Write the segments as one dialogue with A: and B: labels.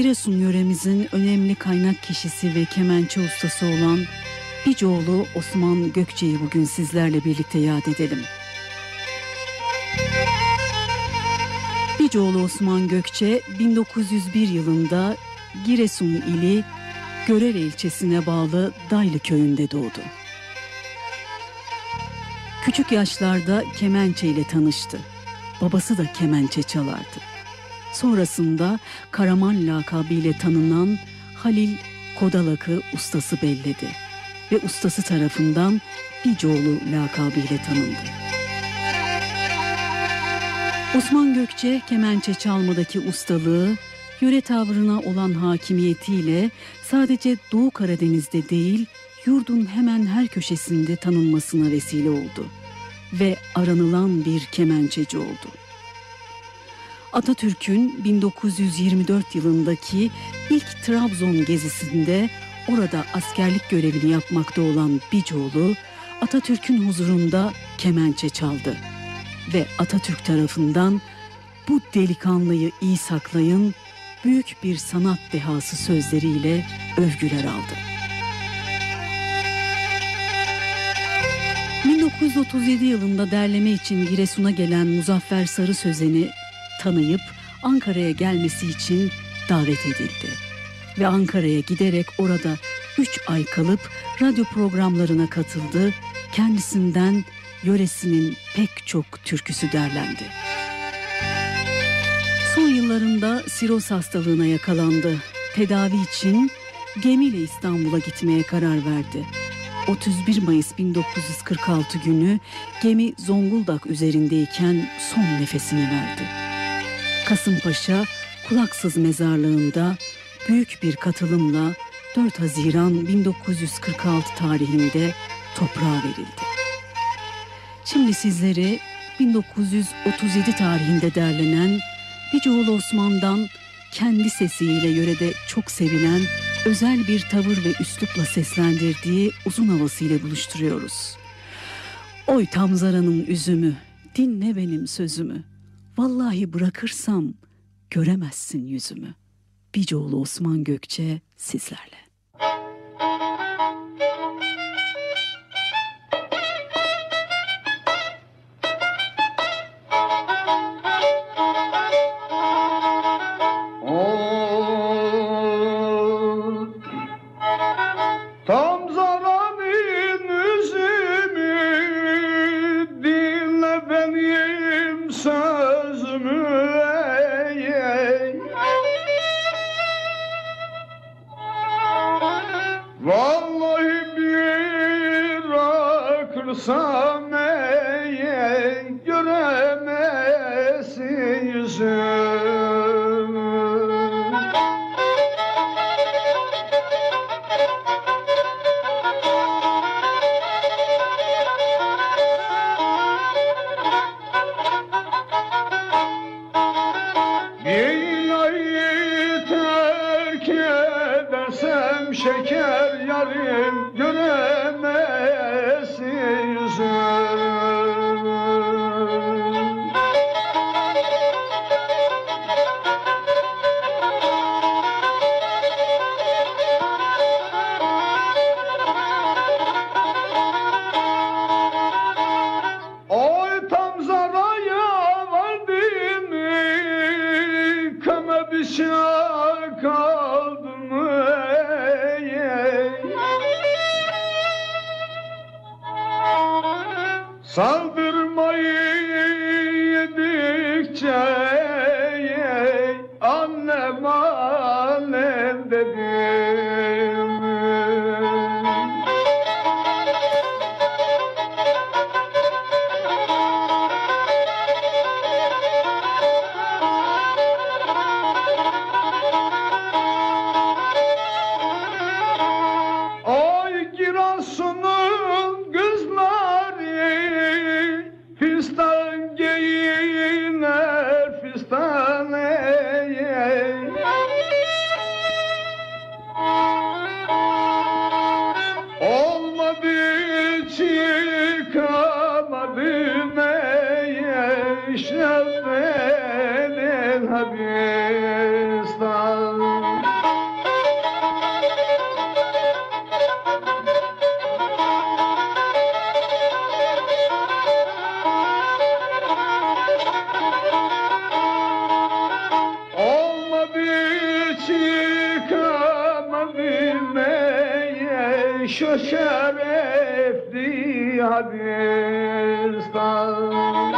A: Giresun yöremizin önemli kaynak kişisi ve kemençe ustası olan Bicoğlu Osman Gökçe'yi bugün sizlerle birlikte yad edelim. Bicoğlu Osman Gökçe 1901 yılında Giresun ili Görele ilçesine bağlı Daylı köyünde doğdu. Küçük yaşlarda kemençe ile tanıştı. Babası da kemençe çalardı. Sonrasında Karaman lakabıyla tanınan Halil Kodalak'ı ustası belledi ve ustası tarafından Bicoğlu lakabıyla tanındı. Osman Gökçe kemençe çalmadaki ustalığı, yöre tavrına olan hakimiyetiyle sadece Doğu Karadeniz'de değil, yurdun hemen her köşesinde tanınmasına vesile oldu ve aranılan bir kemençeci oldu. Atatürk'ün 1924 yılındaki ilk Trabzon gezisinde orada askerlik görevini yapmakta olan Bicoğlu, Atatürk'ün huzurunda kemençe çaldı ve Atatürk tarafından "Bu delikanlıyı iyi saklayın, büyük bir sanat dehası" sözleriyle övgüler aldı. 1937 yılında derleme için Giresun'a gelen Muzaffer Sarı Sözen'i tanıyıp Ankara'ya gelmesi için davet edildi. Ve Ankara'ya giderek orada 3 ay kalıp radyo programlarına katıldı. Kendisinden yöresinin pek çok türküsü derlendi. Son yıllarında siroz hastalığına yakalandı. Tedavi için gemiyle İstanbul'a gitmeye karar verdi. 31 Mayıs 1946 günü gemi Zonguldak üzerindeyken son nefesini verdi. Kasımpaşa Kulaksız Mezarlığı'nda büyük bir katılımla 4 Haziran 1946 tarihinde toprağa verildi. Şimdi sizleri 1937 tarihinde derlenen Bicoğlu Osman'dan kendi sesiyle yörede çok sevilen özel bir tavır ve üslupla seslendirdiği uzun havasıyla buluşturuyoruz. Oy Tamzara'nın üzümü, dinle benim sözümü. Vallahi bırakırsam göremezsin yüzümü. Bicoğlu Osman Gökçe sizlerle.
B: Bırakırsam göremezsin yüzümü. Dünyayı terk edersem şeker yarim göremezsin yüzümü. Oy Tamzara'ya vardım kama bir şey kaldı mı? Saldırmayı yedikçe annem annem dedim. Oy Giresun'un kızları şu şerefli hadistan.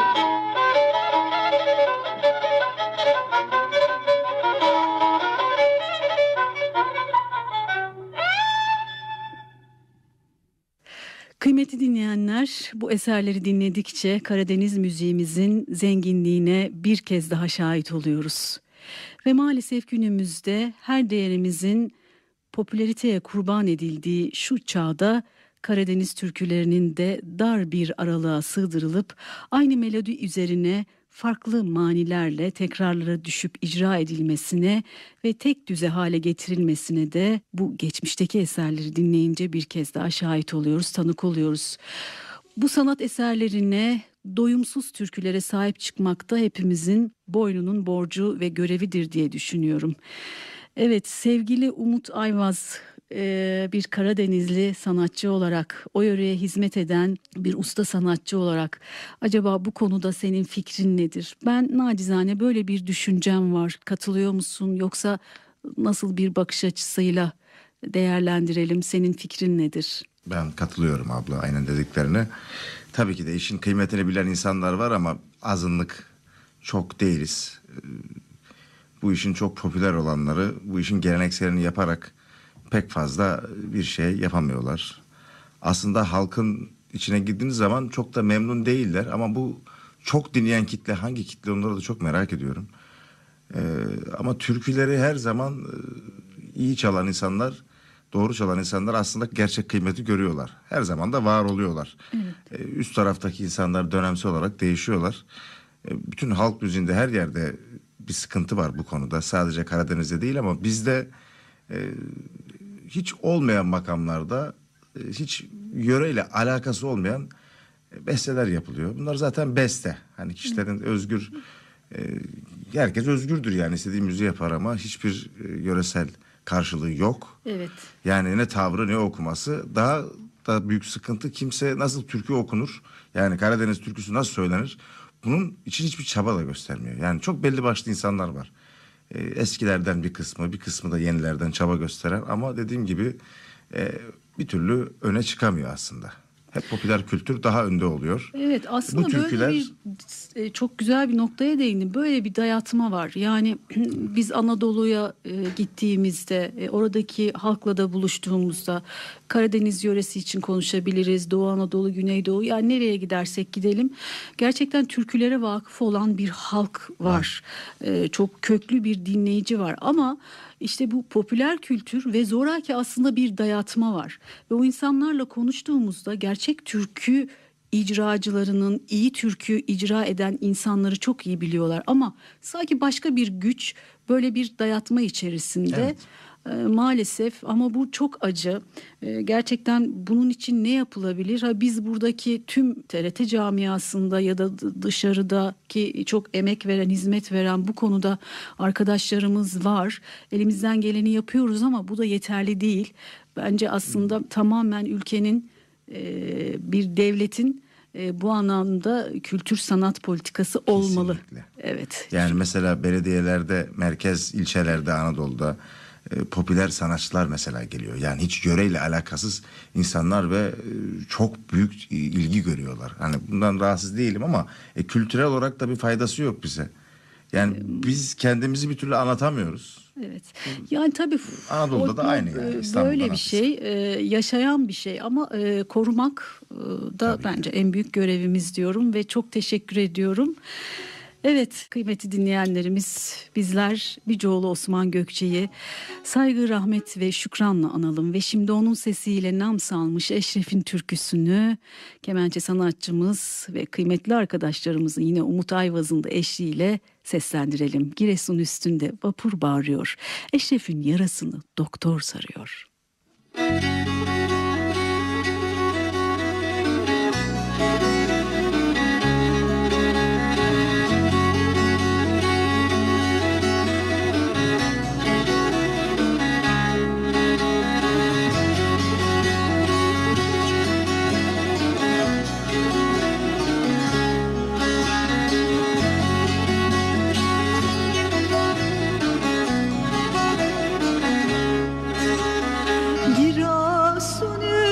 A: Kıymetli dinleyenler, bu eserleri dinledikçe Karadeniz müziğimizin zenginliğine bir kez daha şahit oluyoruz. Ve maalesef günümüzde her değerimizin popülariteye kurban edildiği şu çağda Karadeniz türkülerinin de dar bir aralığa sığdırılıp aynı melodi üzerine farklı manilerle tekrarlara düşüp icra edilmesine ve tek düze hale getirilmesine de bu geçmişteki eserleri dinleyince bir kez daha şahit oluyoruz, tanık oluyoruz. Bu sanat eserlerine, doyumsuz türkülere sahip çıkmak da hepimizin boynunun borcu ve görevidir diye düşünüyorum. Evet, sevgili Umut Ayvaz, bir Karadenizli sanatçı olarak, o yöreye hizmet eden bir usta sanatçı olarak acaba bu konuda senin fikrin nedir? Ben nacizane böyle bir düşüncem var. Katılıyor musun, yoksa nasıl bir bakış açısıyla değerlendirelim? Senin fikrin nedir?
C: Ben katılıyorum abla, aynen dediklerine. Tabii ki de işin kıymetini bilen insanlar var ama azınlık, çok değiliz. Bu işin çok popüler olanları bu işin gelenekselini yaparak pek fazla bir şey yapamıyorlar. Aslında halkın içine girdiğiniz zaman çok da memnun değiller ama bu çok dinleyen kitle hangi kitle, onları da çok merak ediyorum. Ama türküleri her zaman iyi çalan insanlar, doğru çalan insanlar aslında gerçek kıymeti görüyorlar. Her zaman da var oluyorlar. Evet. Üst taraftaki insanlar dönemsel olarak değişiyorlar. Bütün halk müziğinde her yerde bir sıkıntı var bu konuda. Sadece Karadeniz'de değil ama bizde hiç olmayan makamlarda, hiç yöreyle alakası olmayan besteler yapılıyor. Bunlar zaten beste. Hani kişilerin özgür, herkes özgürdür yani, istediği müziği yapar ama hiçbir yöresel karşılığı yok. Evet. Yani ne tavrı ne okuması. Daha da büyük sıkıntı, kimse nasıl türkü okunur? Yani Karadeniz türküsü nasıl söylenir? Bunun için hiçbir çaba da göstermiyor. Yani çok belli başlı insanlar var. Eskilerden bir kısmı da yenilerden çaba gösteren ama dediğim gibi bir türlü öne çıkamıyor aslında. Hep popüler kültür daha önde oluyor.
A: Evet, aslında bu türküler... böyle bir çok güzel bir noktaya değindin. Böyle bir dayatma var. Yani biz Anadolu'ya gittiğimizde, oradaki halkla da buluştuğumuzda Karadeniz yöresi için konuşabiliriz. Doğu Anadolu, Güneydoğu, yani nereye gidersek gidelim. Gerçekten türkülere vakıf olan bir halk var. Çok köklü bir dinleyici var ama İşte bu popüler kültür ve zoraki aslında bir dayatma var. Ve o insanlarla konuştuğumuzda gerçek türkü icracılarının, iyi türkü icra eden insanları çok iyi biliyorlar. Ama sanki başka bir güç böyle bir dayatma içerisinde. Evet. Maalesef, ama bu çok acı. Gerçekten bunun için ne yapılabilir? Biz buradaki tüm TRT camiasında ya da dışarıdaki çok emek veren, hizmet veren bu konuda arkadaşlarımız var. Elimizden geleni yapıyoruz ama bu da yeterli değil. Bence aslında tamamen ülkenin, bir devletin bu anlamda kültür sanat politikası olmalı. Kesinlikle. Evet.
C: Yani mesela belediyelerde, merkez ilçelerde, Anadolu'da popüler sanatçılar mesela geliyor. Yani hiç yöreyle alakasız insanlar ve çok büyük ilgi görüyorlar. Hani bundan rahatsız değilim ama kültürel olarak da bir faydası yok bize. Yani biz kendimizi bir türlü anlatamıyoruz.
A: Evet. Yani tabii
C: Anadolu'da da aynı yani.
A: Böyle bir şey, yaşayan bir şey ama korumak da tabii bence en büyük görevimiz diyorum ve çok teşekkür ediyorum. Evet, kıymetli dinleyenlerimiz, bizler Bicoğlu Osman Gökçe'yi saygı, rahmet ve şükranla analım ve şimdi onun sesiyle nam salmış Eşref'in türküsünü kemençe sanatçımız ve kıymetli arkadaşlarımızın yine Umut Ayvaz'ın da eşliğiyle seslendirelim. Giresun üstünde vapur bağırıyor, Eşref'in yarasını doktor sarıyor.
D: Giresun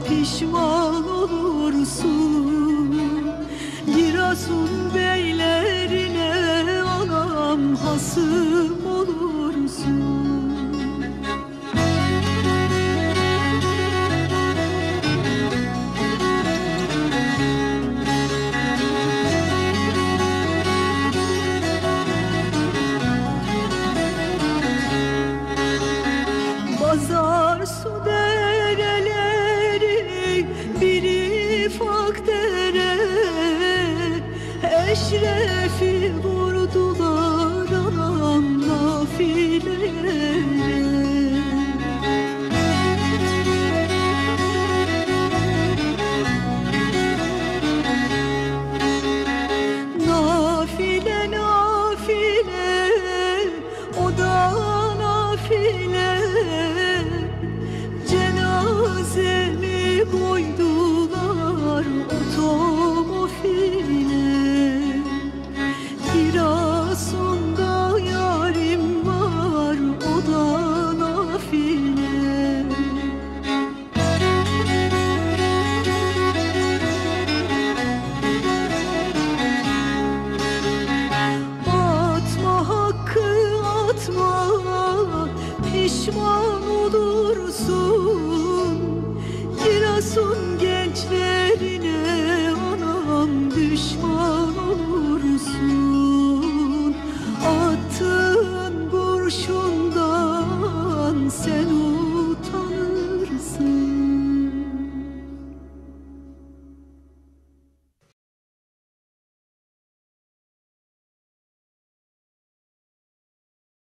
A: pişman olursun. Giresun beylerine anam hasım olursun. Pazar su dereleri bir ifak dere, eşrefi vurdular anam nafilere. Nafile nafile o da nafile, cenazemi koydular otomobile. Giresun'da yarim var o da nafile. Atma hakkı atma, pişman olursun. Giresun gençlerine